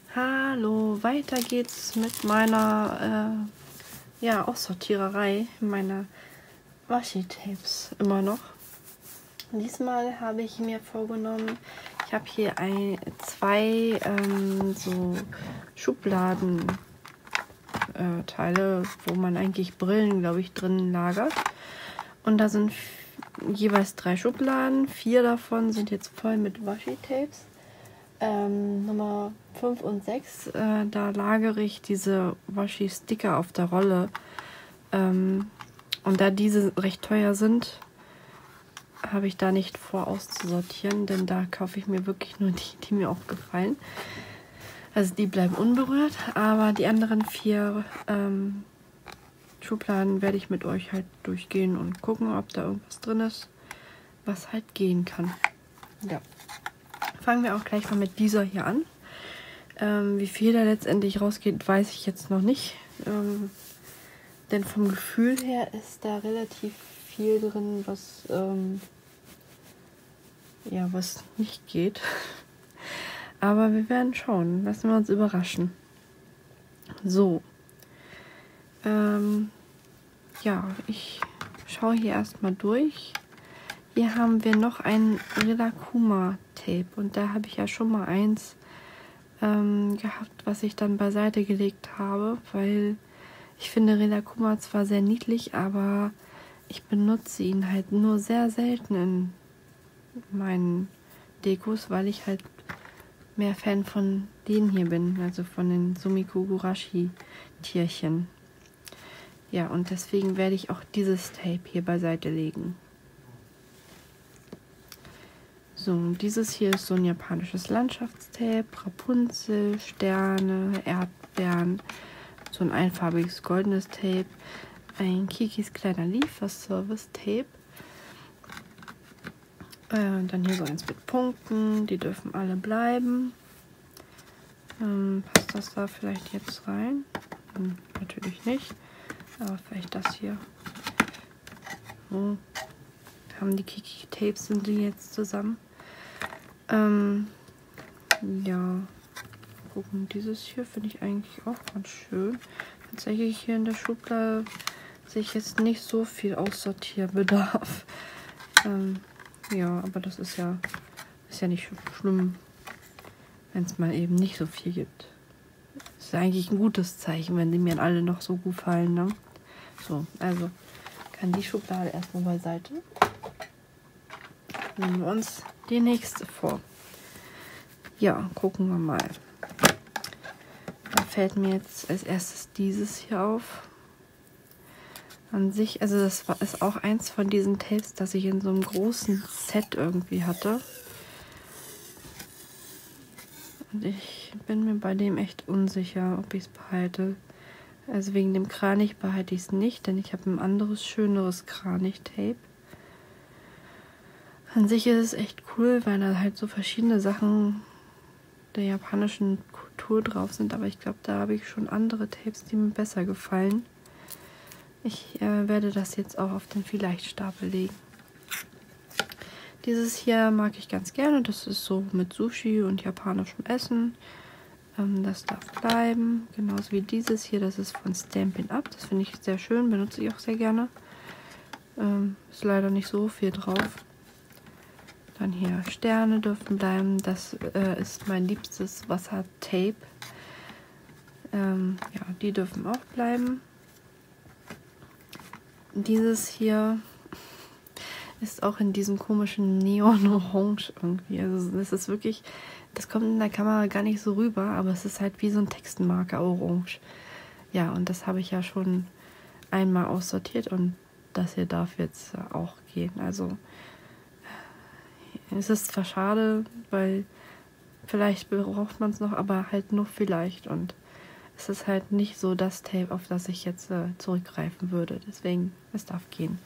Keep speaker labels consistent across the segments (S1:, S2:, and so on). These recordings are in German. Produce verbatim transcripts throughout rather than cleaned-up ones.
S1: Hallo, weiter geht's mit meiner äh, ja, Aussortiererei, meiner Washi-Tapes immer noch. Diesmal habe ich mir vorgenommen, ich habe hier ein, zwei ähm, so Schubladen äh, Teile, wo man eigentlich Brillen, glaube ich, drin lagert. Und da sind jeweils drei Schubladen, vier davon sind jetzt voll mit Washi-Tapes. Ähm, Nummer fünf und sechs, äh, da lagere ich diese Washi-Sticker auf der Rolle. Ähm, und da diese recht teuer sind, habe ich da nicht vor auszusortieren, denn da kaufe ich mir wirklich nur die, die mir auch gefallen. Also die bleiben unberührt, aber die anderen vier ähm, Schubladen werde ich mit euch halt durchgehen und gucken, ob da irgendwas drin ist, was halt gehen kann. Ja. Fangen wir auch gleich mal mit dieser hier an. Ähm, wie viel da letztendlich rausgeht, weiß ich jetzt noch nicht. Ähm, denn vom Gefühl her ist da relativ viel drin, was, ähm, ja, was nicht geht. Aber wir werden schauen. Lassen wir uns überraschen. So. Ähm, ja, ich schaue hier erstmal durch. Hier haben wir noch ein Rilakkuma Tape. Und da habe ich ja schon mal eins ähm, gehabt, was ich dann beiseite gelegt habe, weil ich finde Rilakkuma zwar sehr niedlich, aber ich benutze ihn halt nur sehr selten in meinen Dekos, weil ich halt mehr Fan von denen hier bin, also von den Sumikogurashi Tierchen. Ja, und deswegen werde ich auch dieses Tape hier beiseite legen. So, dieses hier ist so ein japanisches Landschaftstape, Rapunzel, Sterne, Erdbeeren, so ein einfarbiges goldenes Tape, ein Kikis kleiner Lieferservice-Tape, äh, dann hier so eins mit Punkten, die dürfen alle bleiben. Ähm, passt das da vielleicht jetzt rein? Hm, natürlich nicht, aber vielleicht das hier. So, haben die Kiki-Tapes, sind die jetzt zusammen. Ähm, ja, gucken, dieses hier finde ich eigentlich auch ganz schön. Tatsächlich hier in der Schublade sehe ich jetzt nicht so viel Aussortierbedarf. Ähm, ja, aber das ist ja, ist ja nicht schlimm, wenn es mal eben nicht so viel gibt. Das ist eigentlich ein gutes Zeichen, wenn die mir alle noch so gut fallen, ne? So, also kann die Schublade erstmal beiseite. Nehmen wir uns die nächste vor. Ja, gucken wir mal. Da fällt mir jetzt als erstes dieses hier auf. An sich, also das war, ist auch eins von diesen Tapes, das ich in so einem großen Set irgendwie hatte. Und ich bin mir bei dem echt unsicher, ob ich es behalte. Also wegen dem Kranich behalte ich es nicht, denn ich habe ein anderes, schöneres Kranich-Tape. An sich ist es echt cool, weil da halt so verschiedene Sachen der japanischen Kultur drauf sind, aber ich glaube, da habe ich schon andere Tapes, die mir besser gefallen. Ich äh, werde das jetzt auch auf den Vielleicht-Stapel legen. Dieses hier mag ich ganz gerne, das ist so mit Sushi und japanischem Essen. Ähm, das darf bleiben, genauso wie dieses hier, das ist von Stampin' Up, das finde ich sehr schön, benutze ich auch sehr gerne. Ähm, ist leider nicht so viel drauf. Dann hier Sterne dürfen bleiben. Das äh, ist mein liebstes Wassertape. Ähm, ja, die dürfen auch bleiben. Dieses hier ist auch in diesem komischen Neon-Orange irgendwie. Also das ist wirklich, das kommt in der Kamera gar nicht so rüber, aber es ist halt wie so ein Textmarker Orange. Ja, und das habe ich ja schon einmal aussortiert und das hier darf jetzt auch gehen. Also es ist zwar schade, weil vielleicht braucht man es noch, aber halt nur vielleicht. Und es ist halt nicht so das Tape, auf das ich jetzt äh, zurückgreifen würde. Deswegen, es darf gehen.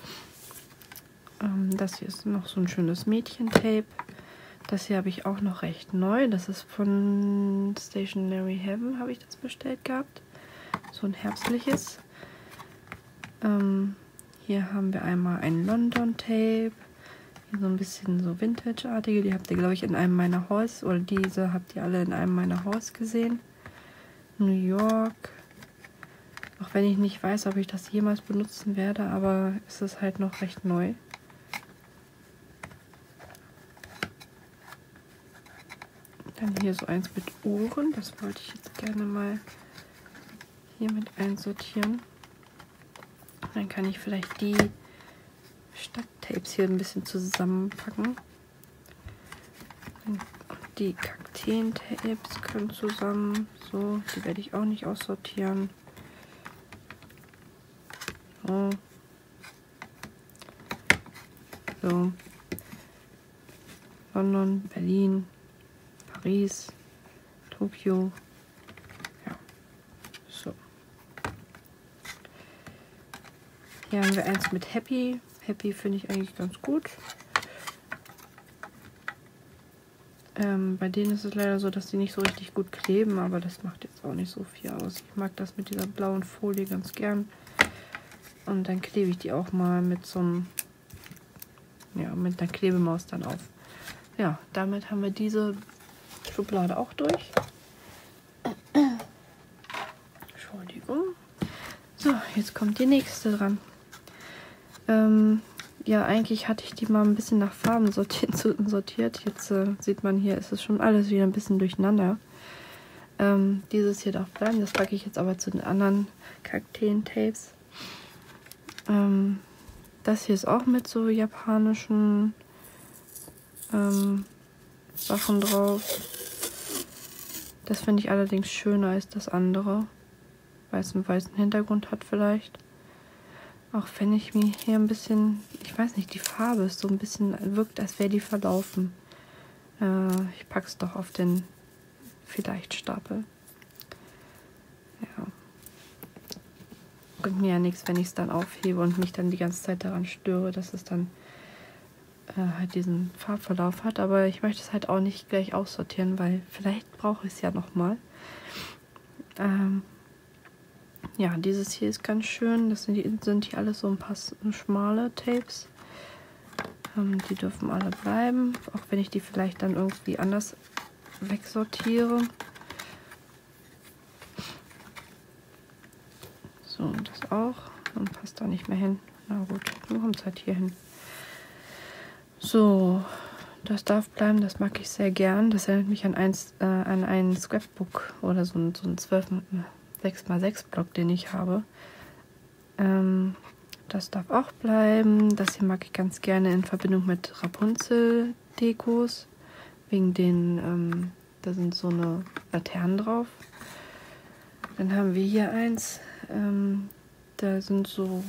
S1: Ähm, das hier ist noch so ein schönes Mädchen-Tape. Das hier habe ich auch noch recht neu. Das ist von Stationery Heaven, habe ich das bestellt gehabt. So ein herbstliches. Ähm, hier haben wir einmal ein London-Tape. Hier so ein bisschen so Vintage-artige. Die habt ihr, glaube ich, in einem meiner Hauls. Oder diese habt ihr alle in einem meiner Hauls gesehen. New York. Auch wenn ich nicht weiß, ob ich das jemals benutzen werde, aber es ist halt noch recht neu. Dann hier so eins mit Ohren. Das wollte ich jetzt gerne mal hier mit einsortieren. Dann kann ich vielleicht die Stadttapes hier ein bisschen zusammenpacken. Und die Kakteen-Tapes können zusammen. So, die werde ich auch nicht aussortieren. So. So. London, Berlin, Paris, Tokio. Ja. So. Hier haben wir eins mit Happy. Happy finde ich eigentlich ganz gut. Ähm, bei denen ist es leider so, dass die nicht so richtig gut kleben, aber das macht jetzt auch nicht so viel aus. Ich mag das mit dieser blauen Folie ganz gern. Und dann klebe ich die auch mal mit so einem, ja, mit einer Klebemaus dann auf. Ja, damit haben wir diese Schublade auch durch. Entschuldigung. So, jetzt kommt die nächste dran. Ähm, ja, eigentlich hatte ich die mal ein bisschen nach Farben sortiert. sortiert. Jetzt äh, sieht man hier, ist es schon alles wieder ein bisschen durcheinander. Ähm, dieses hier darf bleiben. Das packe ich jetzt aber zu den anderen Kakteen-Tapes. Ähm, das hier ist auch mit so japanischen ähm, Sachen drauf. Das finde ich allerdings schöner als das andere, weil es einen weißen Hintergrund hat vielleicht. Auch wenn ich mir hier ein bisschen, ich weiß nicht, die Farbe ist so ein bisschen, wirkt, als wäre die verlaufen. Äh, ich packe es doch auf den Vielleicht-Stapel. Ja. Bringt mir ja nichts, wenn ich es dann aufhebe und mich dann die ganze Zeit daran störe, dass es dann äh, halt diesen Farbverlauf hat. Aber ich möchte es halt auch nicht gleich aussortieren, weil vielleicht brauche ich es ja nochmal. Ähm, ja, dieses hier ist ganz schön. Das sind, die, sind hier alles so ein paar schmale Tapes. Ähm, die dürfen alle bleiben, auch wenn ich die vielleicht dann irgendwie anders wegsortiere. So, und das auch. Dann passt da nicht mehr hin. Na gut, dann kommt es halt hier hin. So, das darf bleiben, das mag ich sehr gern. Das erinnert mich an, eins, äh, an einen Scrapbook oder so ein, so ein zwölf sechs mal sechs Block, den ich habe. Ähm, das darf auch bleiben. Das hier mag ich ganz gerne in Verbindung mit Rapunzel-Dekos. Wegen den, ähm, da sind so eine Laternen drauf. Dann haben wir hier eins. Ähm, da sind so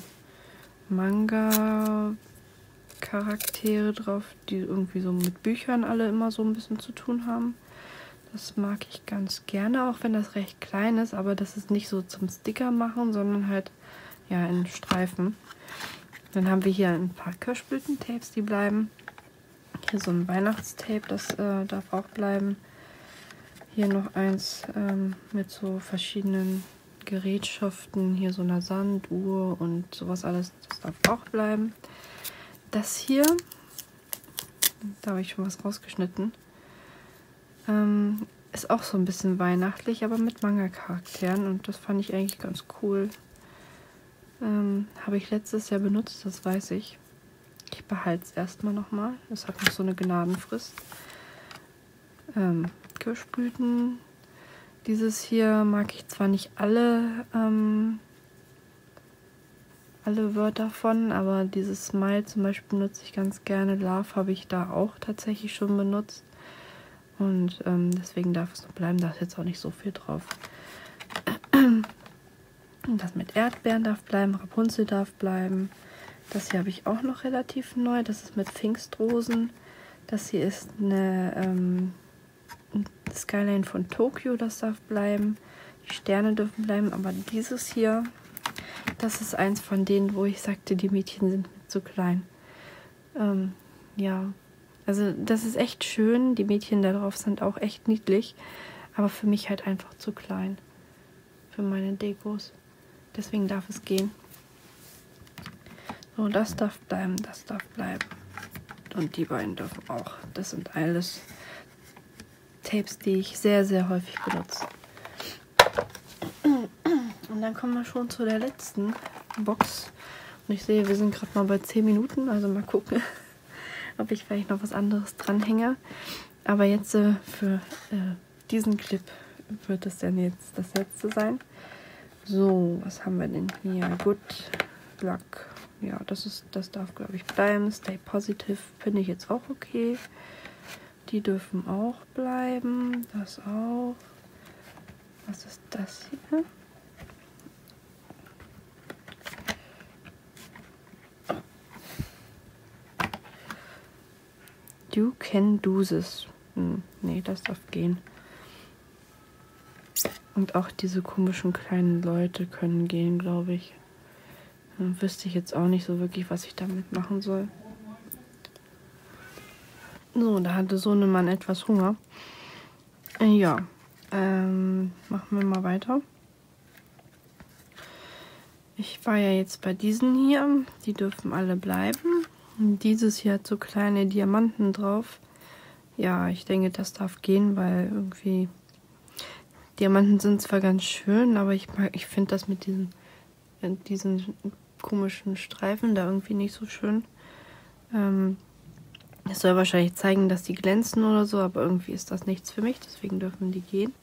S1: Manga-Charaktere drauf, die irgendwie so mit Büchern alle immer so ein bisschen zu tun haben. Das mag ich ganz gerne, auch wenn das recht klein ist, aber das ist nicht so zum Sticker machen, sondern halt ja in Streifen. Dann haben wir hier ein paar Kirschblütentapes, die bleiben. Hier so ein Weihnachtstape, das äh, darf auch bleiben. Hier noch eins ähm, mit so verschiedenen Gerätschaften, hier so einer Sanduhr und sowas alles, das darf auch bleiben. Das hier, da habe ich schon was rausgeschnitten, ähm, ist auch so ein bisschen weihnachtlich, aber mit Manga-Charakteren und das fand ich eigentlich ganz cool. Ähm, habe ich letztes Jahr benutzt, das weiß ich. Ich behalte es erstmal nochmal, das hat noch so eine Gnadenfrist. Ähm, Kirschblüten. Dieses hier mag ich zwar nicht alle, ähm, alle Wörter von, aber dieses Smile zum Beispiel benutze ich ganz gerne. Love habe ich da auch tatsächlich schon benutzt. Und ähm, deswegen darf es so bleiben, da ist jetzt auch nicht so viel drauf. Und das mit Erdbeeren darf bleiben, Rapunzel darf bleiben. Das hier habe ich auch noch relativ neu, das ist mit Pfingstrosen. Das hier ist eine ähm, Skyline von Tokio, das darf bleiben. Die Sterne dürfen bleiben, aber dieses hier, das ist eins von denen, wo ich sagte, die Mädchen sind zu klein. Ähm, ja, also das ist echt schön. Die Mädchen da drauf sind auch echt niedlich, aber für mich halt einfach zu klein. Für meine Dekos. Deswegen darf es gehen. So, das darf bleiben, das darf bleiben. Und die beiden dürfen auch. Das sind alles Tapes, die ich sehr, sehr häufig benutze. Und dann kommen wir schon zu der letzten Box. Und ich sehe, wir sind gerade mal bei zehn Minuten. Also mal gucken, ob ich vielleicht noch was anderes dranhänge. Aber jetzt äh, für äh, diesen Clip wird es dann jetzt das letzte sein. So, was haben wir denn hier? Good Luck. Ja, das ist, das darf, glaube ich, bleiben. Stay Positive finde ich jetzt auch okay. Die dürfen auch bleiben. Das auch. Was ist das hier? You can do this. Hm, nee, das darf gehen. Und auch diese komischen kleinen Leute können gehen, glaube ich. Dann wüsste ich jetzt auch nicht so wirklich, was ich damit machen soll. So, da hatte Sohnemann etwas Hunger. Äh, ja, ähm, machen wir mal weiter. Ich war ja jetzt bei diesen hier. Die dürfen alle bleiben. Und dieses hier hat so kleine Diamanten drauf. Ja, ich denke, das darf gehen, weil irgendwie Diamanten sind zwar ganz schön, aber ich mag, ich finde das mit diesen, diesen komischen Streifen da irgendwie nicht so schön. Ähm, es soll wahrscheinlich zeigen, dass die glänzen oder so, aber irgendwie ist das nichts für mich, deswegen dürfen die gehen.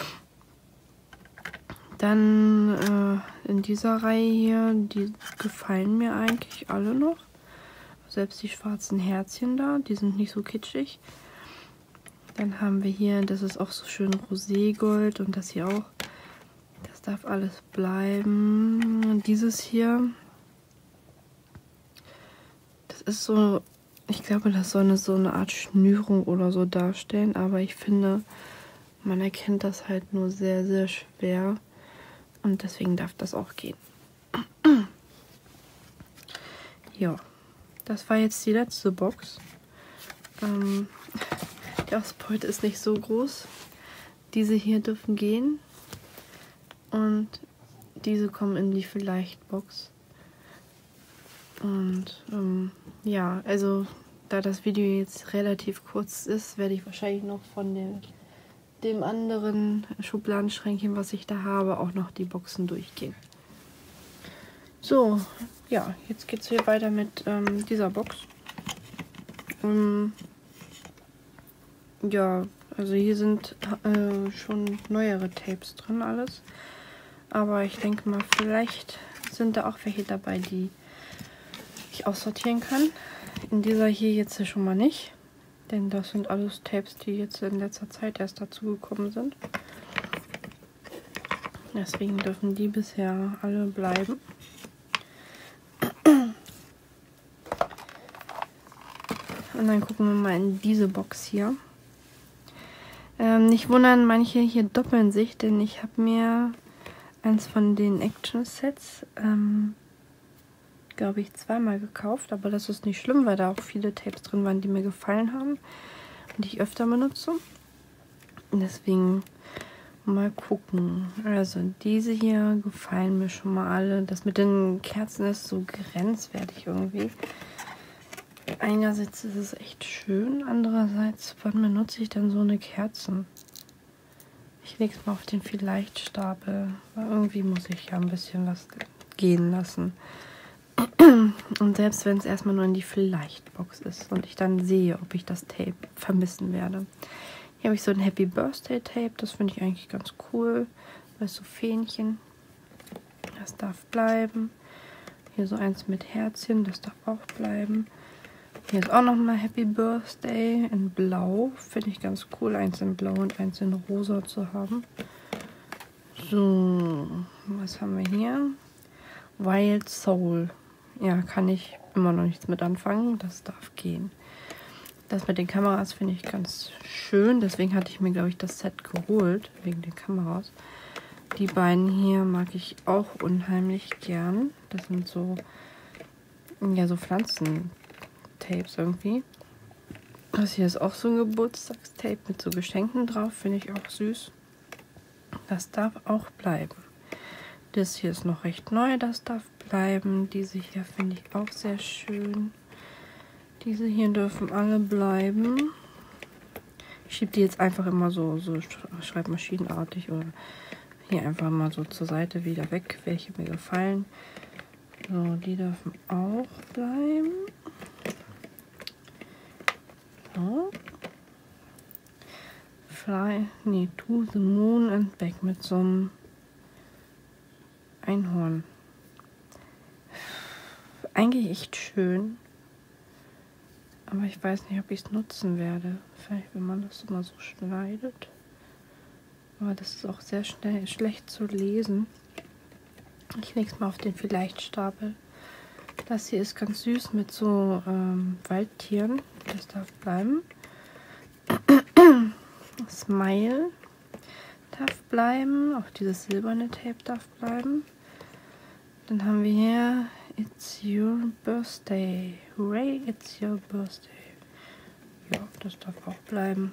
S1: Dann äh, in dieser Reihe hier, die gefallen mir eigentlich alle noch. Selbst die schwarzen Herzchen da, die sind nicht so kitschig. Dann haben wir hier, das ist auch so schön Roségold und das hier auch. Das darf alles bleiben. Und dieses hier, das ist so, ich glaube, das soll eine, so eine Art Schnürung oder so darstellen. Aber ich finde, man erkennt das halt nur sehr, sehr schwer. Und deswegen darf das auch gehen. Ja, das war jetzt die letzte Box. Ähm... Die Ausbeute ist nicht so groß. Diese hier dürfen gehen. Und diese kommen in die Vielleicht-Box. Und ähm, ja, also da das Video jetzt relativ kurz ist, werde ich wahrscheinlich noch von dem, dem anderen Schubladenschränkchen, was ich da habe, auch noch die Boxen durchgehen. So, ja, jetzt geht es hier weiter mit ähm, dieser Box. Um, Ja, also hier sind äh, schon neuere Tapes drin alles. Aber ich denke mal, vielleicht sind da auch welche dabei, die ich aussortieren kann. In dieser hier jetzt schon mal nicht. Denn das sind alles Tapes, die jetzt in letzter Zeit erst dazu gekommen sind. Deswegen dürfen die bisher alle bleiben. Und dann gucken wir mal in diese Box hier. Ähm, nicht wundern, manche hier doppeln sich, denn ich habe mir eins von den Action-Sets, ähm, glaube ich, zweimal gekauft. Aber das ist nicht schlimm, weil da auch viele Tapes drin waren, die mir gefallen haben und die ich öfter benutze. Und deswegen mal gucken. Also diese hier gefallen mir schon mal alle. Das mit den Kerzen ist so grenzwertig irgendwie. Einerseits ist es echt schön, andererseits, wann benutze ich dann so eine Kerzen? Ich lege es mal auf den Vielleicht-Stapel, weil irgendwie muss ich ja ein bisschen was gehen lassen. Und selbst wenn es erstmal nur in die Vielleicht-Box ist und ich dann sehe, ob ich das Tape vermissen werde. Hier habe ich so ein Happy Birthday Tape, das finde ich eigentlich ganz cool. Da ist so Fähnchen, das darf bleiben. Hier so eins mit Herzchen, das darf auch bleiben. Hier ist auch nochmal Happy Birthday in Blau. Finde ich ganz cool, eins in Blau und eins in Rosa zu haben. So, was haben wir hier? Wild Soul. Ja, kann ich immer noch nichts mit anfangen. Das darf gehen. Das mit den Kameras finde ich ganz schön. Deswegen hatte ich mir, glaube ich, das Set geholt. Wegen den Kameras. Die beiden hier mag ich auch unheimlich gern. Das sind so, ja, so Pflanzentapes irgendwie. Das hier ist auch so ein Geburtstagstape mit so Geschenken drauf. Finde ich auch süß. Das darf auch bleiben. Das hier ist noch recht neu. Das darf bleiben. Diese hier finde ich auch sehr schön. Diese hier dürfen alle bleiben. Ich schiebe die jetzt einfach immer so, so schreibmaschinenartig oder hier einfach mal so zur Seite wieder weg, welche mir gefallen. So, die dürfen auch bleiben. So. Fly, nee, to the moon and back mit so einem Einhorn. Eigentlich echt schön. Aber ich weiß nicht, ob ich es nutzen werde. Vielleicht, wenn man das immer so schneidet. Aber das ist auch sehr schnell schlecht zu lesen. Ich lege es mal auf den Vielleicht-Stapel. Das hier ist ganz süß mit so ähm, Waldtieren. Das darf bleiben. Smile darf bleiben. Auch dieses silberne Tape darf bleiben. Dann haben wir hier It's your birthday. Hooray, it's your birthday. Ja, das darf auch bleiben.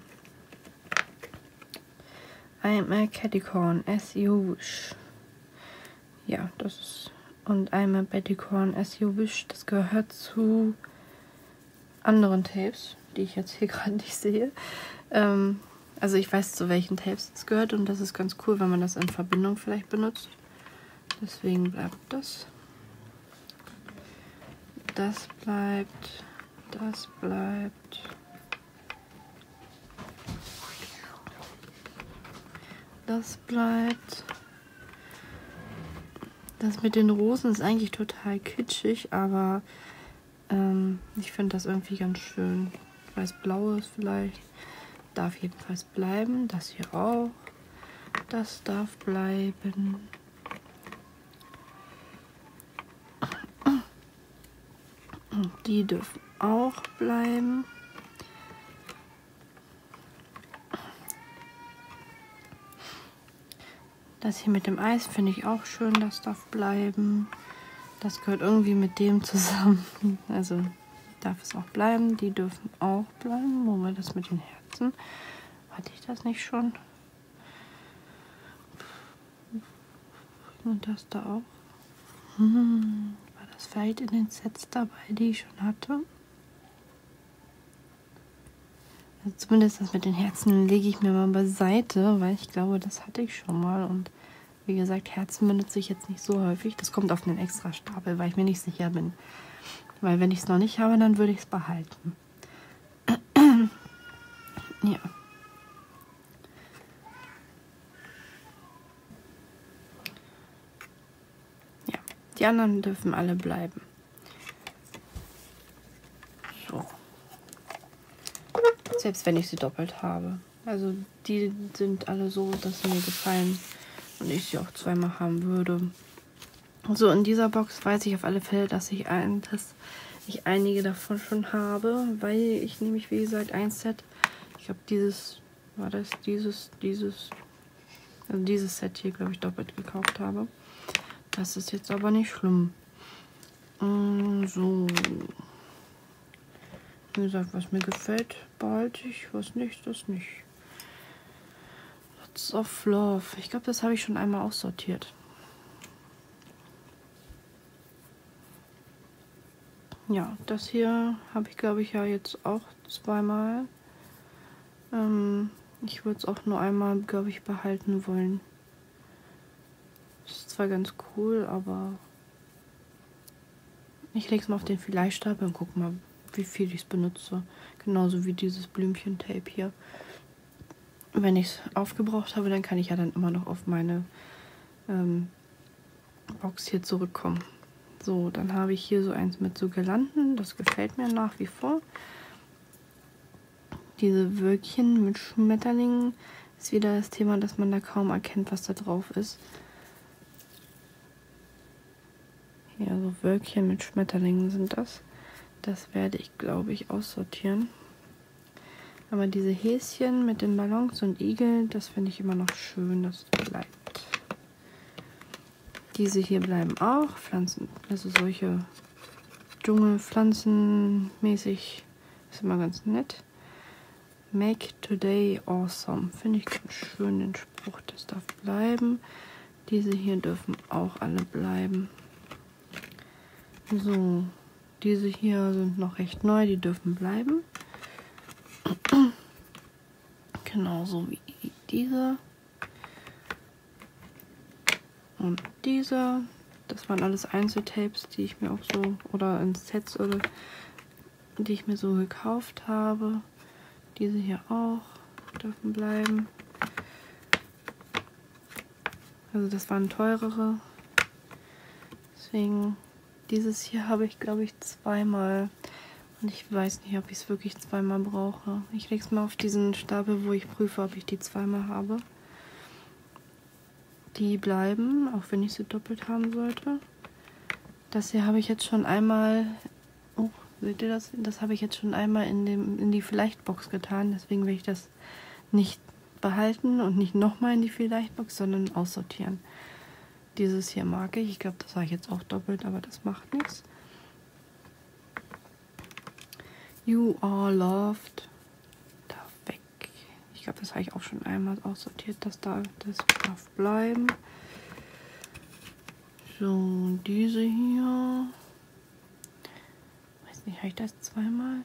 S1: I'm a Catticorn, as you wish. Ja, das ist. Und I'm a Betticorn, as you wish. Das gehört zu anderen Tapes, die ich jetzt hier gerade nicht sehe. Ähm, also ich weiß, zu welchen Tapes es gehört und das ist ganz cool, wenn man das in Verbindung vielleicht benutzt. Deswegen bleibt das. Das bleibt. Das bleibt. Das bleibt. Das mit den Rosen ist eigentlich total kitschig, aber ähm, ich finde das irgendwie ganz schön. Weiß-blaues vielleicht. Darf jedenfalls bleiben. Das hier auch. Das darf bleiben. Die dürfen auch bleiben. Das hier mit dem Eis finde ich auch schön, das darf bleiben. Das gehört irgendwie mit dem zusammen. Also darf es auch bleiben. Die dürfen auch bleiben. Wo war das mit den Herzen? Hatte ich das nicht schon? Und das da auch. Hm. War das vielleicht in den Sets dabei, die ich schon hatte? Also zumindest das mit den Herzen lege ich mir mal beiseite, weil ich glaube, das hatte ich schon mal. Und wie gesagt, Herzen benutze ich jetzt nicht so häufig. Das kommt auf einen extra Stapel, weil ich mir nicht sicher bin. Weil wenn ich es noch nicht habe, dann würde ich es behalten. Ja. Ja, die anderen dürfen alle bleiben. So. Selbst wenn ich sie doppelt habe. Also die sind alle so, dass sie mir gefallen und ich sie auch zweimal haben würde. So, in dieser Box weiß ich auf alle Fälle, dass ich, ein, dass ich einige davon schon habe, weil ich nämlich, wie gesagt, ein Set, ich glaube dieses, war das dieses, dieses, also dieses Set hier, glaube ich, doppelt gekauft habe. Das ist jetzt aber nicht schlimm. So. Wie gesagt, was mir gefällt, behalte ich, was nicht, das nicht. Lots of Love. Ich glaube, das habe ich schon einmal aussortiert. Ja, das hier habe ich, glaube ich, ja jetzt auch zweimal. Ähm, ich würde es auch nur einmal, glaube ich, behalten wollen. Das ist zwar ganz cool, aber ich lege es mal auf den Vielleicht-Stapel und gucke mal, wie viel ich es benutze. Genauso wie dieses Blümchen-Tape hier. Wenn ich es aufgebraucht habe, dann kann ich ja dann immer noch auf meine ähm, Box hier zurückkommen. So, dann habe ich hier so eins mit so Girlanden. Das gefällt mir nach wie vor. Diese Wölkchen mit Schmetterlingen ist wieder das Thema, dass man da kaum erkennt, was da drauf ist. Hier so Wölkchen mit Schmetterlingen sind das. Das werde ich, glaube ich, aussortieren. Aber diese Häschen mit den Ballons und Igel, das finde ich immer noch schön, das bleibt. Diese hier bleiben auch. Pflanzen, also solche Dschungelpflanzen mäßig, ist immer ganz nett. Make today awesome. Finde ich ganz schön, den Spruch, das darf bleiben. Diese hier dürfen auch alle bleiben. So, Diese hier sind noch recht neu, die dürfen bleiben. Genauso wie diese. Und diese. Das waren alles Einzeltapes, die ich mir auch so, oder in Sets, oder die ich mir so gekauft habe. Diese hier auch dürfen bleiben. Also das waren teurere. Deswegen, dieses hier habe ich, glaube ich, zweimal. Und ich weiß nicht, ob ich es wirklich zweimal brauche. Ich lege es mal auf diesen Stapel, wo ich prüfe, ob ich die zweimal habe. Die bleiben, auch wenn ich sie doppelt haben sollte. Das hier habe ich jetzt schon einmal... Oh, seht ihr das? Das habe ich jetzt schon einmal in, dem, in die Vielleicht-Box getan. Deswegen werde ich das nicht behalten und nicht nochmal in die Vielleicht-Box, sondern aussortieren. Dieses hier mag ich. Ich glaube, das habe ich jetzt auch doppelt, aber das macht nichts. You are loved. Darf weg. Ich glaube, das habe ich auch schon einmal aussortiert. Das, da, das darf bleiben. So, diese hier. Weiß nicht, habe ich das zweimal?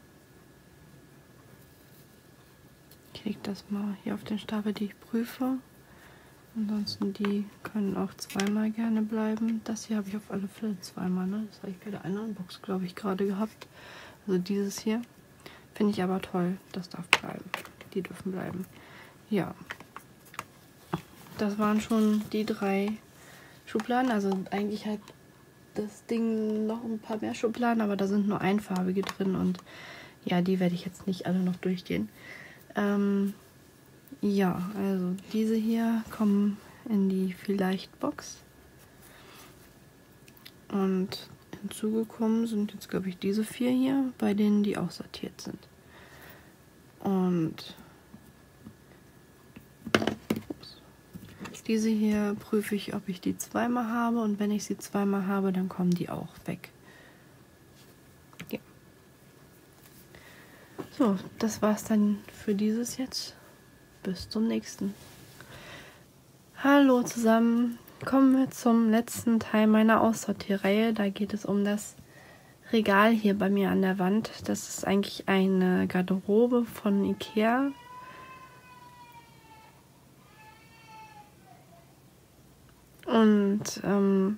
S1: Ich lege das mal hier auf den Stapel, die ich prüfe. Ansonsten, die können auch zweimal gerne bleiben. Das hier habe ich auf alle Fälle zweimal, ne? Das habe ich bei der anderen Box, glaube ich, gerade gehabt. Also dieses hier. Finde ich aber toll. Das darf bleiben. Die dürfen bleiben. Ja. Das waren schon die drei Schubladen. Also eigentlich hat das Ding noch ein paar mehr Schubladen, aber da sind nur einfarbige drin. Und ja, die werde ich jetzt nicht alle noch durchgehen. Ähm, ja, also diese hier kommen in die Vielleicht-Box. Und hinzugekommen sind jetzt, glaube ich, diese vier hier, bei denen die auch sortiert sind. Und ups, diese hier prüfe ich, ob ich die zweimal habe. Und wenn ich sie zweimal habe, dann kommen die auch weg. Ja. So, das war's dann für dieses jetzt. Bis zum nächsten. Hallo zusammen. Kommen wir zum letzten Teil meiner Aussortierreihe. Da geht es um das Regal hier bei mir an der Wand. Das ist eigentlich eine Garderobe von Ikea. Und ähm,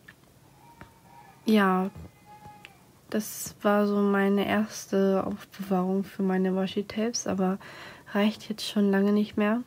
S1: ja, das war so meine erste Aufbewahrung für meine Washi-Tapes, aber reicht jetzt schon lange nicht mehr.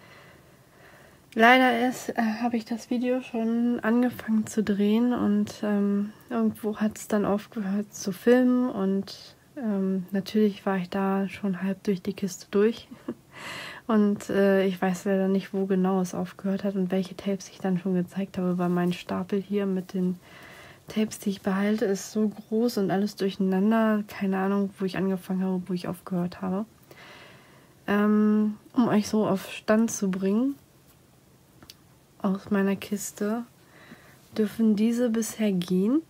S1: Leider ist, äh, habe ich das Video schon angefangen zu drehen und ähm, irgendwo hat es dann aufgehört zu filmen und ähm, natürlich war ich da schon halb durch die Kiste durch und äh, ich weiß leider nicht, wo genau es aufgehört hat und welche Tapes ich dann schon gezeigt habe, weil mein Stapel hier mit den Tapes, die ich behalte, ist so groß und alles durcheinander. Keine Ahnung, wo ich angefangen habe, wo ich aufgehört habe. Ähm, um euch so auf Stand zu bringen, aus meiner Kiste dürfen diese bisher gehen.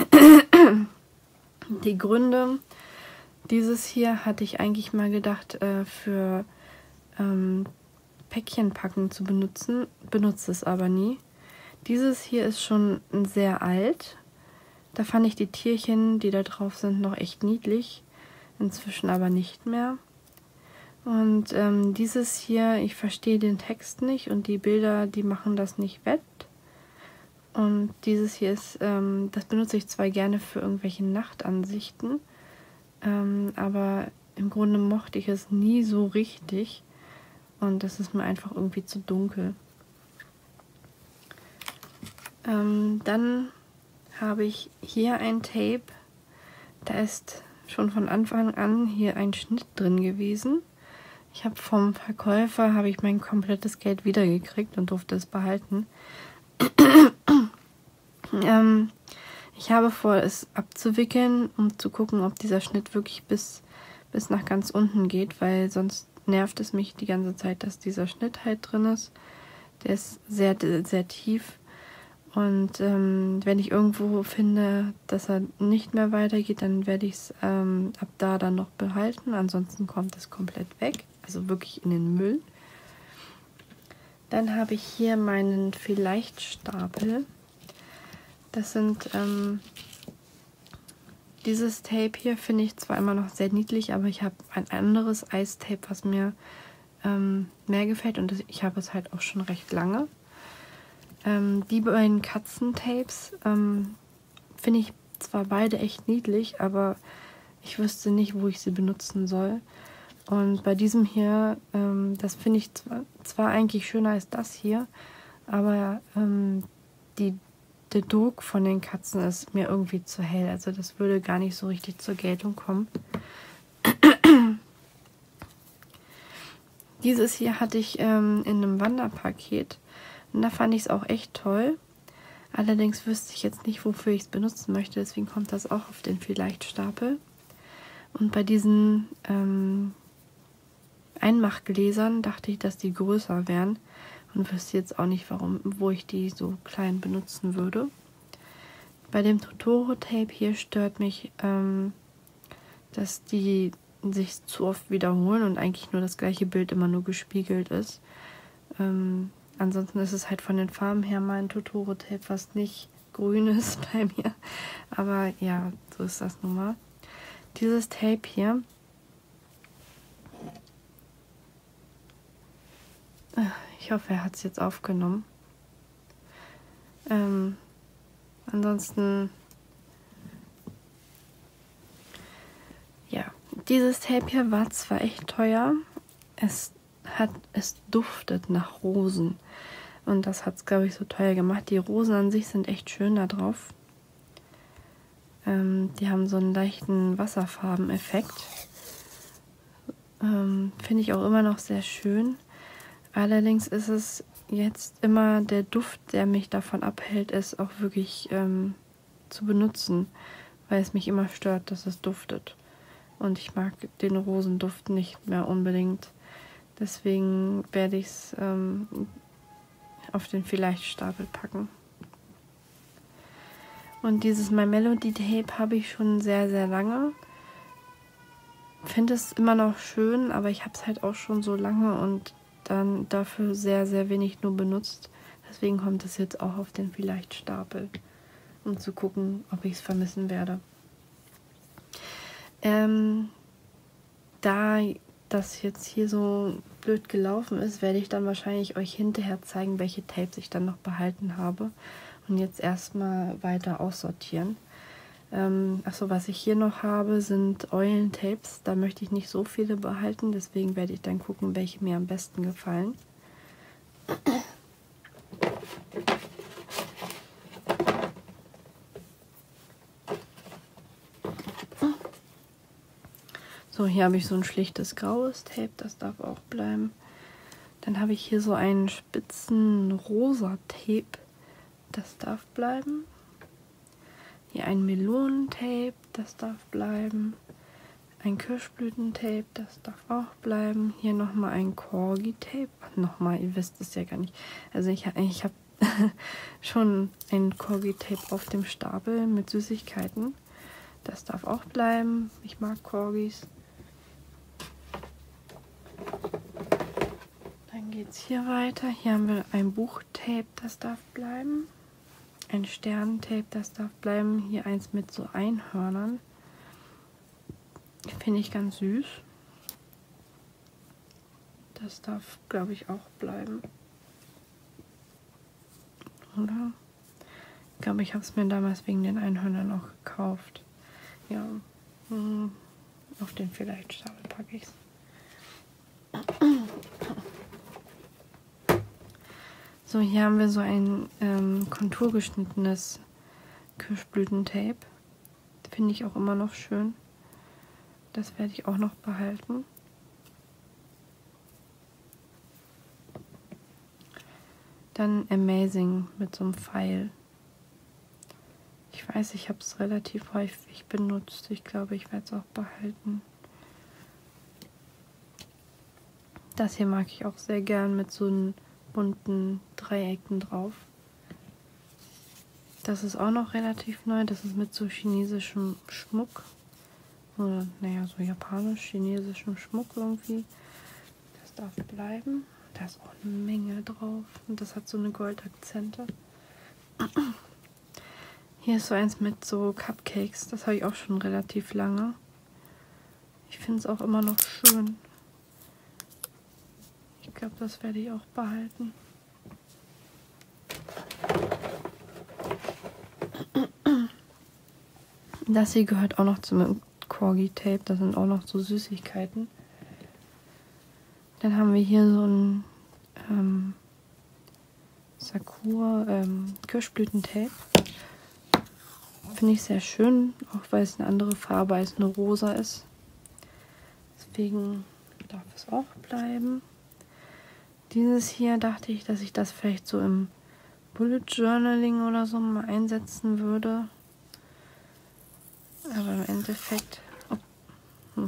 S1: Die Gründe, dieses hier hatte ich eigentlich mal gedacht, äh, für ähm, Päckchen packen zu benutzen, benutze es aber nie. Dieses hier ist schon sehr alt. Da fand ich die Tierchen, die da drauf sind, noch echt niedlich. Inzwischen aber nicht mehr. Und ähm, dieses hier, ich verstehe den Text nicht und die Bilder, die machen das nicht wett. Und dieses hier ist, ähm, das benutze ich zwar gerne für irgendwelche Nachtansichten, ähm, aber im Grunde mochte ich es nie so richtig und das ist mir einfach irgendwie zu dunkel. Ähm, dann habe ich hier ein Tape, da ist schon von Anfang an hier ein Schnitt drin gewesen. Ich habe vom Verkäufer habe ich mein komplettes Geld wiedergekriegt und durfte es behalten. ähm, ich habe vor, es abzuwickeln, um zu gucken, ob dieser Schnitt wirklich bis, bis nach ganz unten geht, weil sonst nervt es mich die ganze Zeit, dass dieser Schnitt halt drin ist. Der ist sehr, sehr tief. Und ähm, wenn ich irgendwo finde, dass er nicht mehr weitergeht, dann werde ich es ähm, ab da dann noch behalten. Ansonsten kommt es komplett weg, also wirklich in den Müll. Dann habe ich hier meinen Vielleicht-Stapel. Das sind ähm, Dieses Tape hier finde ich zwar immer noch sehr niedlich, aber ich habe ein anderes Eistape, was mir ähm, mehr gefällt und das, ich habe es halt auch schon recht lange. Ähm, die beiden Katzentapes ähm, finde ich zwar beide echt niedlich, aber ich wüsste nicht, wo ich sie benutzen soll. Und bei diesem hier, ähm, das finde ich zwar, zwar eigentlich schöner als das hier, aber ähm, die, der Druck von den Katzen ist mir irgendwie zu hell. Also das würde gar nicht so richtig zur Geltung kommen. Dieses hier hatte ich ähm, in einem Wanderpaket und da fand ich es auch echt toll. Allerdings wüsste ich jetzt nicht, wofür ich es benutzen möchte, deswegen kommt das auch auf den Vielleicht-Stapel. Und bei diesen ähm, Einmachgläsern dachte ich, dass die größer wären und wüsste jetzt auch nicht, warum, wo ich die so klein benutzen würde. Bei dem Totoro-Tape hier stört mich, ähm, dass die sich zu oft wiederholen und eigentlich nur das gleiche Bild immer nur gespiegelt ist. Ähm, ansonsten ist es halt von den Farben her mein Totoro-Tape, was nicht grün ist bei mir. Aber ja, so ist das nun mal. Dieses Tape hier, ich hoffe, er hat es jetzt aufgenommen. Ähm, ansonsten, ja, dieses Tape hier war zwar echt teuer, es hat, es duftet nach Rosen und das hat es, glaube ich, so teuer gemacht. Die Rosen an sich sind echt schön da drauf. Ähm, die haben so einen leichten Wasserfarbeneffekt. Ähm, finde ich auch immer noch sehr schön. Allerdings ist es jetzt immer der Duft, der mich davon abhält, es auch wirklich ähm, zu benutzen, weil es mich immer stört, dass es duftet. Und ich mag den Rosenduft nicht mehr unbedingt. Deswegen werde ich es ähm, auf den Vielleicht-Stapel packen. Und dieses My Melody Tape habe ich schon sehr, sehr lange. Finde es immer noch schön, aber ich habe es halt auch schon so lange und dann dafür sehr, sehr wenig nur benutzt. Deswegen kommt es jetzt auch auf den Vielleicht-Stapel, um zu gucken, ob ich es vermissen werde. Ähm, da das jetzt hier so blöd gelaufen ist, werde ich dann wahrscheinlich euch hinterher zeigen, welche Tapes ich dann noch behalten habe und jetzt erstmal weiter aussortieren. Ähm, achso, was ich hier noch habe, sind Eulentapes. Da möchte ich nicht so viele behalten, deswegen werde ich dann gucken, welche mir am besten gefallen. So, hier habe ich so ein schlichtes graues Tape, das darf auch bleiben. Dann habe ich hier so einen spitzen rosa Tape, das darf bleiben. Hier ein Melonentape, das darf bleiben. Ein Kirschblütentape, das darf auch bleiben. Hier nochmal ein Corgi-Tape. Nochmal, ihr wisst es ja gar nicht. Also ich, ich habe schon ein Corgi-Tape auf dem Stapel mit Süßigkeiten. Das darf auch bleiben. Ich mag Corgis. Dann geht es hier weiter. Hier haben wir ein Buchtape, das darf bleiben. Ein Sterntape, das darf bleiben. Hier eins mit so Einhörnern. Finde ich ganz süß. Das darf, glaube ich, auch bleiben. Oder? Ich glaube, ich habe es mir damals wegen den Einhörnern auch gekauft. Ja. Auf den Vielleicht-Stapel packe ich es. So, hier haben wir so ein ähm, konturgeschnittenes Kirschblütentape. Finde ich auch immer noch schön. Das werde ich auch noch behalten. Dann Amazing mit so einem Pfeil. Ich weiß, ich habe es relativ häufig benutzt. Ich glaube, ich werde es auch behalten. Das hier mag ich auch sehr gern mit so einem bunten Dreiecken drauf. Das ist auch noch relativ neu. Das ist mit so chinesischem Schmuck. Oder, naja, so japanisch-chinesischem Schmuck irgendwie. Das darf bleiben. Da ist auch eine Menge drauf. Und das hat so eine Goldakzente. Hier ist so eins mit so Cupcakes. Das habe ich auch schon relativ lange. Ich finde es auch immer noch schön. Ich glaube, das werde ich auch behalten. Das hier gehört auch noch zum Corgi Tape. Das sind auch noch so Süßigkeiten. Dann haben wir hier so ein ähm, Sakura ähm, Kirschblütentape. Finde ich sehr schön, auch weil es eine andere Farbe als eine rosa ist. Deswegen darf es auch bleiben. Dieses hier dachte ich, dass ich das vielleicht so im Bullet Journaling oder so mal einsetzen würde. Aber im Endeffekt... Oh, hm.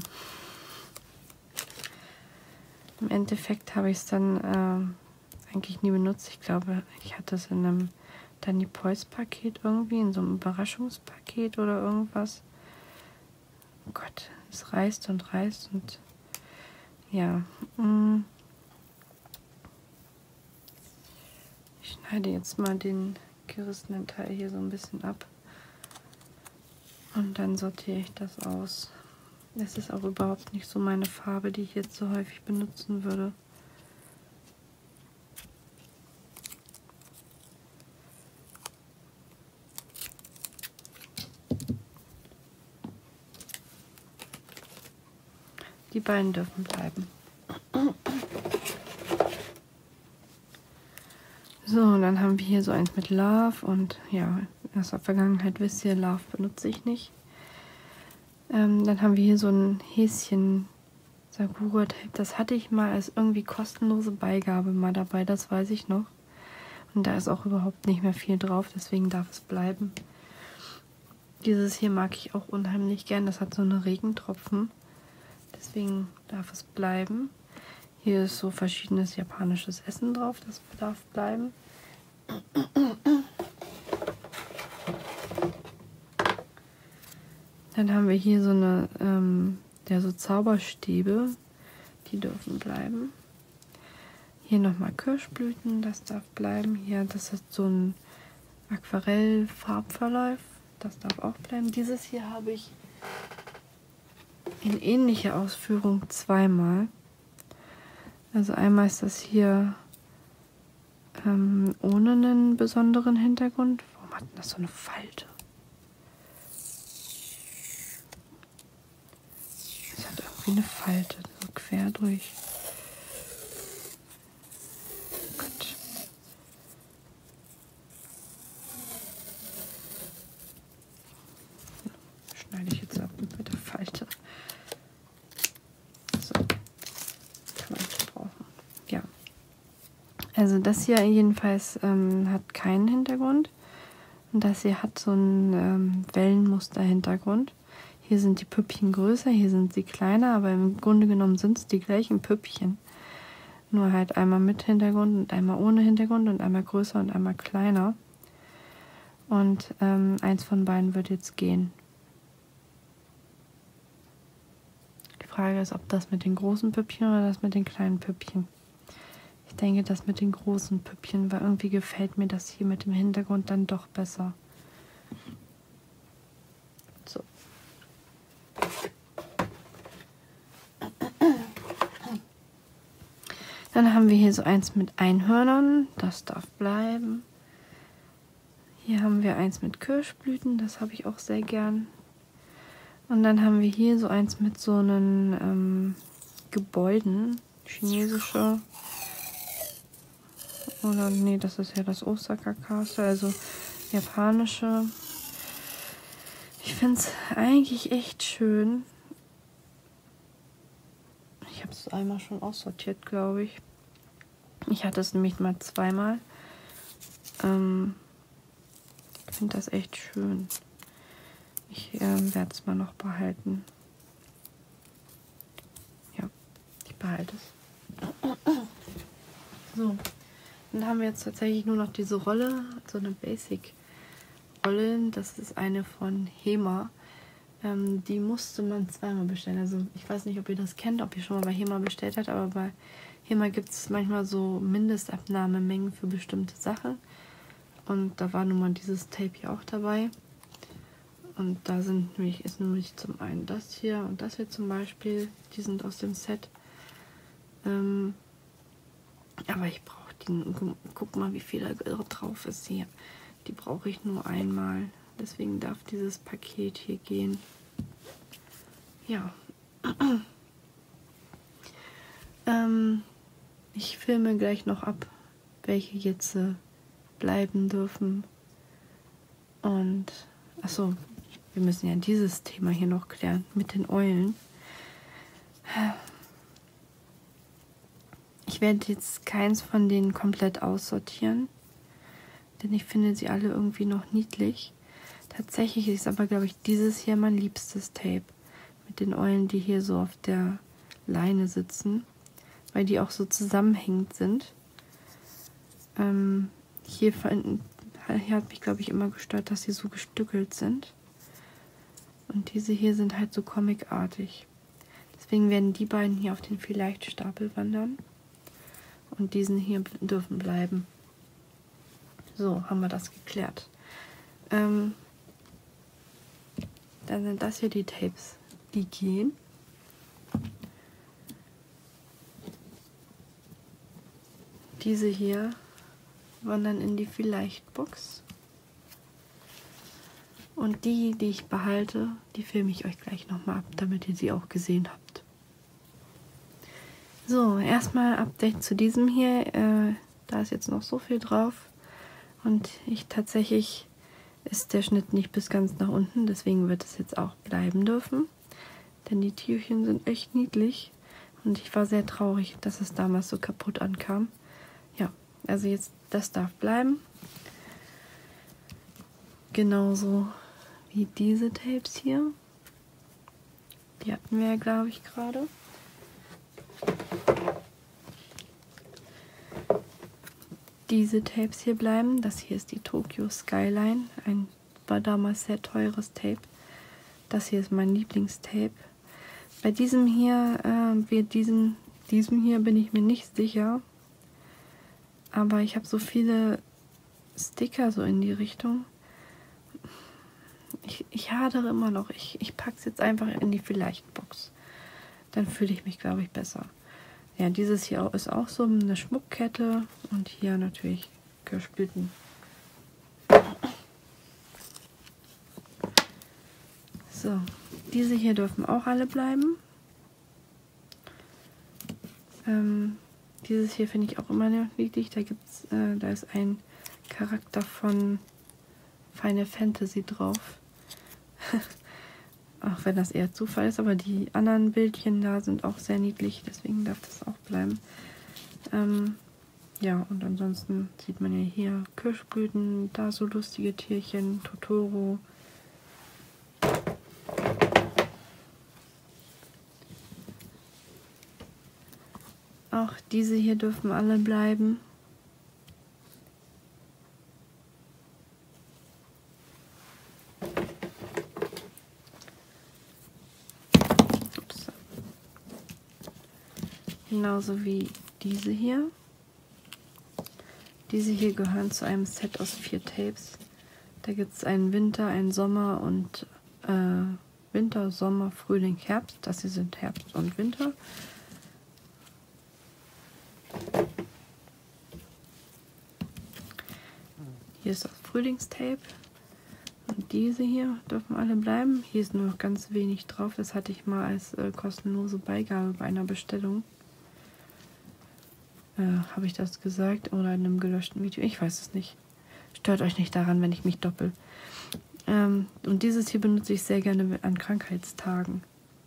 S1: Im Endeffekt habe ich es dann äh, eigentlich nie benutzt. Ich glaube, ich hatte es in einem Danny Pois Paket irgendwie, in so einem Überraschungspaket oder irgendwas. Oh Gott, es reißt und reißt und ja. Mh. Ich schneide jetzt mal den gerissenen Teil hier so ein bisschen ab. Und dann sortiere ich das aus. Das ist auch überhaupt nicht so meine Farbe, die ich jetzt so häufig benutzen würde. Die beiden dürfen bleiben. So, und dann haben wir hier so eins mit Love und ja, aus der Vergangenheit wisst ihr, Love benutze ich nicht. Ähm, dann haben wir hier so ein Häschen Sakura Tape. Das hatte ich mal als irgendwie kostenlose Beigabe mal dabei, das weiß ich noch. Und da ist auch überhaupt nicht mehr viel drauf, deswegen darf es bleiben. Dieses hier mag ich auch unheimlich gern, das hat so eine Regentropfen. Deswegen darf es bleiben. Hier ist so verschiedenes japanisches Essen drauf, das darf bleiben. Dann haben wir hier so eine, ähm, ja, so Zauberstäbe, die dürfen bleiben. Hier nochmal Kirschblüten, das darf bleiben. Hier, das ist so ein Aquarell-Farbverlauf, das darf auch bleiben. Dieses hier habe ich in ähnlicher Ausführung zweimal. Also einmal ist das hier ähm, ohne einen besonderen Hintergrund. Warum hat denn das so eine Falte? Es hat irgendwie eine Falte, so quer durch. Gott. Schneide ich jetzt ab mit der Falte. So. Kann man nicht brauchen. Ja. Also das hier jedenfalls ähm, hat keinen Hintergrund. Und das hier hat so ein ähm, Wellenmuster-Hintergrund. Hier sind die Püppchen größer, hier sind sie kleiner, aber im Grunde genommen sind es die gleichen Püppchen. Nur halt einmal mit Hintergrund und einmal ohne Hintergrund und einmal größer und einmal kleiner. Und ähm, eins von beiden wird jetzt gehen. Die Frage ist, ob das mit den großen Püppchen oder das mit den kleinen Püppchen. Ich denke, das mit den großen Püppchen, weil irgendwie gefällt mir das hier mit dem Hintergrund dann doch besser. So. Dann haben wir hier so eins mit Einhörnern, das darf bleiben. Hier haben wir eins mit Kirschblüten, das habe ich auch sehr gern. Und dann haben wir hier so eins mit so einen ähm, Gebäuden, chinesische. Oder nee, das ist ja das Osaka Castle, also japanische. Ich finde es eigentlich echt schön. Ich habe es einmal schon aussortiert, glaube ich. Ich hatte es nämlich mal zweimal. Ähm, ich finde das echt schön. Ich äh, werde es mal noch behalten. Ja, ich behalte es. So, dann haben wir jetzt tatsächlich nur noch diese Rolle, so eine Basic-Rolle. Das ist eine von Hema. Ähm, die musste man zweimal bestellen. Also ich weiß nicht, ob ihr das kennt, ob ihr schon mal bei Hema bestellt habt, aber bei Hema gibt es manchmal so Mindestabnahmemengen für bestimmte Sachen. Und da war nun mal dieses Tape hier auch dabei. Und da sind nämlich, ist nämlich zum einen das hier und das hier zum Beispiel. Die sind aus dem Set. Ähm, aber ich brauche die. Guck mal, wie viel da drauf ist hier. Die brauche ich nur einmal. Deswegen darf dieses Paket hier gehen. Ja. ähm, ich filme gleich noch ab, welche jetzt äh, bleiben dürfen. Und, achso, wir müssen ja dieses Thema hier noch klären mit den Eulen. Ich werde jetzt keins von denen komplett aussortieren, denn ich finde sie alle irgendwie noch niedlich. Tatsächlich ist aber, glaube ich, dieses hier mein liebstes Tape mit den Eulen, die hier so auf der Leine sitzen, weil die auch so zusammenhängend sind. Ähm, hier, hier hat mich, glaube ich, immer gestört, dass sie so gestückelt sind. Und diese hier sind halt so comicartig. Deswegen werden die beiden hier auf den Vielleicht-Stapel wandern. Und diesen hier dürfen bleiben. So, haben wir das geklärt. Ähm, dann sind das hier die Tapes, die gehen. Diese hier wandern in die Vielleicht-Box. Und die, die ich behalte, die filme ich euch gleich nochmal ab, damit ihr sie auch gesehen habt. So, erstmal Update zu diesem hier. Äh, da ist jetzt noch so viel drauf. Und ich tatsächlich ist der Schnitt nicht bis ganz nach unten, deswegen wird es jetzt auch bleiben dürfen. Denn die Tierchen sind echt niedlich. Und ich war sehr traurig, dass es damals so kaputt ankam. Ja, also jetzt, das darf bleiben. Genauso wie diese Tapes hier. Die hatten wir ja, glaube ich, gerade. Diese Tapes hier bleiben. Das hier ist die Tokyo Skyline. Ein war damals sehr teures Tape. Das hier ist mein Lieblingstape. Bei diesem hier, äh, wir diesen, diesem hier bin ich mir nicht sicher. Aber ich habe so viele Sticker so in die Richtung. Ich, ich hadere immer noch. Ich, ich packe es jetzt einfach in die Vielleicht-Box. Dann fühle ich mich, glaube ich, besser. Ja, dieses hier ist auch so eine Schmuckkette. Und hier natürlich Kirschblüten. So, diese hier dürfen auch alle bleiben. Ähm, dieses hier finde ich auch immer noch niedlich. Da gibt's, äh, da ist ein Charakter von Final Fantasy drauf. Auch wenn das eher Zufall ist, aber die anderen Bildchen da sind auch sehr niedlich, deswegen darf das auch bleiben. Ähm, ja, und ansonsten sieht man ja hier Kirschblüten, da so lustige Tierchen, Totoro. Auch diese hier dürfen alle bleiben. Ups. Genauso wie diese hier. Diese hier gehören zu einem Set aus vier Tapes. Da gibt es einen Winter, einen Sommer und äh, Winter, Sommer, Frühling, Herbst. Das hier sind Herbst und Winter. Hier ist das Frühlingstape. Und diese hier dürfen alle bleiben. Hier ist nur noch ganz wenig drauf. Das hatte ich mal als äh, kostenlose Beigabe bei einer Bestellung. Äh, Habe ich das gesagt? Oder in einem gelöschten Video? Ich weiß es nicht. Stört euch nicht daran, wenn ich mich doppel. Ähm, und dieses hier benutze ich sehr gerne an Krankheitstagen.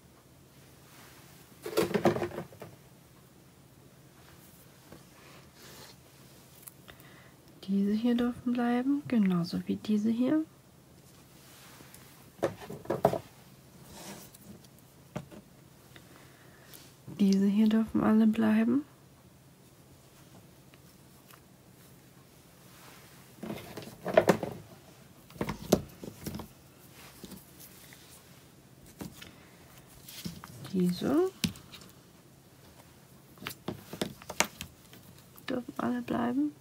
S1: Diese hier dürfen bleiben, genauso wie diese hier. Diese hier dürfen alle bleiben. Diese dürfen alle bleiben.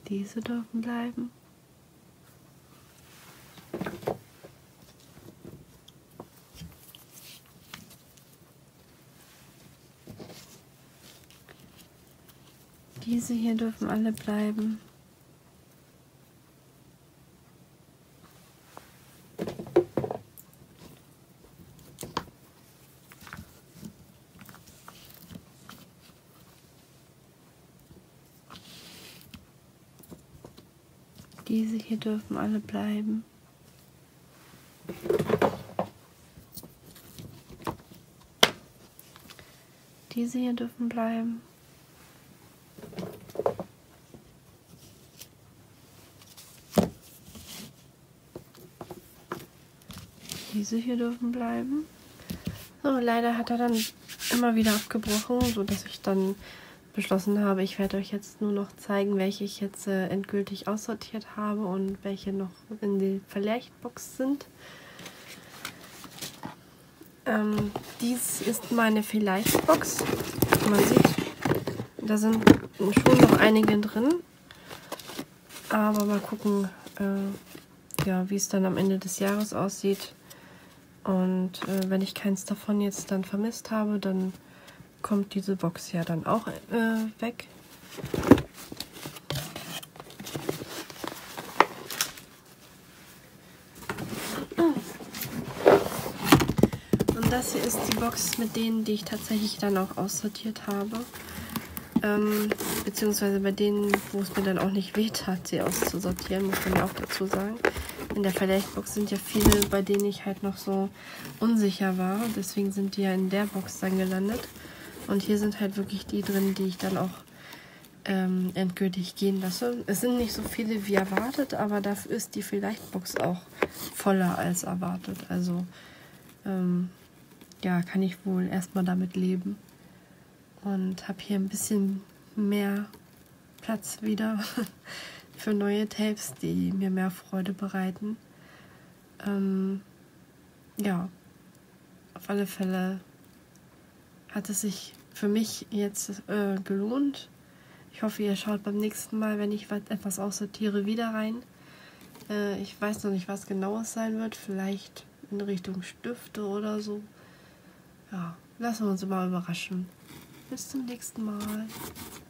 S1: Diese dürfen bleiben. Diese hier dürfen alle bleiben. Diese hier dürfen alle bleiben. Diese hier dürfen bleiben. Diese hier dürfen bleiben. So, leider hat er dann immer wieder abgebrochen, so dass ich dann beschlossen habe, ich werde euch jetzt nur noch zeigen, welche ich jetzt äh, endgültig aussortiert habe und welche noch in der Vielleicht-Box sind. Ähm, dies ist meine Vielleicht-Box. Man sieht, da sind schon noch einige drin. Aber mal gucken, äh, ja, wie es dann am Ende des Jahres aussieht. Und äh, wenn ich keins davon jetzt dann vermisst habe, dann kommt diese Box ja dann auch äh, weg. Und das hier ist die Box mit denen, die ich tatsächlich dann auch aussortiert habe. Ähm, beziehungsweise bei denen, wo es mir dann auch nicht weht hat, sie auszusortieren, muss man ja auch dazu sagen. In der Vielleicht-Box sind ja viele, bei denen ich halt noch so unsicher war. Deswegen sind die ja in der Box dann gelandet. Und hier sind halt wirklich die drin, die ich dann auch ähm, endgültig gehen lasse. Es sind nicht so viele wie erwartet, aber dafür ist die Vielleicht-Box auch voller als erwartet. Also ähm, ja, kann ich wohl erstmal damit leben. Und habe hier ein bisschen mehr Platz wieder für neue Tapes, die mir mehr Freude bereiten. Ähm, ja, auf alle Fälle hat es sich für mich jetzt äh, gelohnt. Ich hoffe, ihr schaut beim nächsten Mal, wenn ich etwas aussortiere, wieder rein. Äh, ich weiß noch nicht, was genau es sein wird. Vielleicht in Richtung Stifte oder so. Ja, lassen wir uns mal überraschen. Bis zum nächsten Mal.